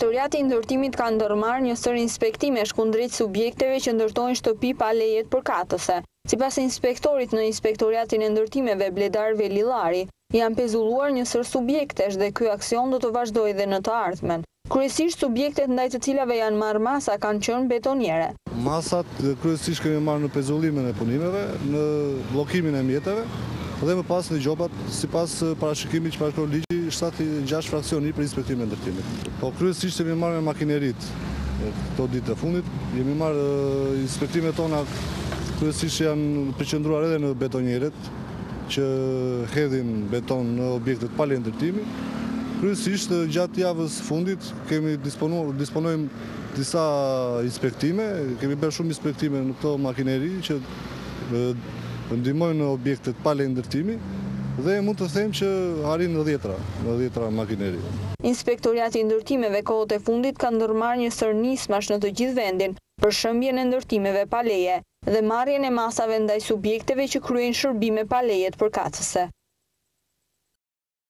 Inspektoriati i ndërtimit ka ndërmarrë një sër inspektimesh kundrejt subjekteve që ndërtojnë shtëpi pa leje të përkatëse. Sipas inspektorit në Inspektoriatin e Ndërtimeve Bledar Velillari, janë pezulluar një sër subjektesh dhe ky aksion do të vazhdojë edhe në të ardhmen. Kryesisht subjektet ndaj të cilave janë marrë masa kanë qenë betoniere. Masat kryesisht kemi marrë në pezullimin e punimeve, në bllokimin e mjeteve dhe më pas në gjobat sipas parashikimit që parashikon ligji 76 fraksioni për inspektimin e ndërtimit. Po kryesisht kemi marrë me makinerit këto ditë të fundit, jemi marrë inspektimet tona kryesisht janë përqendruar edhe në betonierët që hedhin beton në objektet pa leje ndërtimi. Kryesisht gjatë javës fundit kemi disponojmë disa inspektime, kemi bërë shumë inspektime në këto makineri që ndihmojnë në objektet pa leje ndërtimi dhe mund të them që arrin në 10 makineri. Inspektoriati i ndërtimeve kohët e fundit ka ndërmarrë një sër nismash në të gjithë vendin për shëmbjen e ndërtimeve pa leje dhe marrjen e masave ndaj subjekteve që kryejnë shërbime pa leje të përkatëse.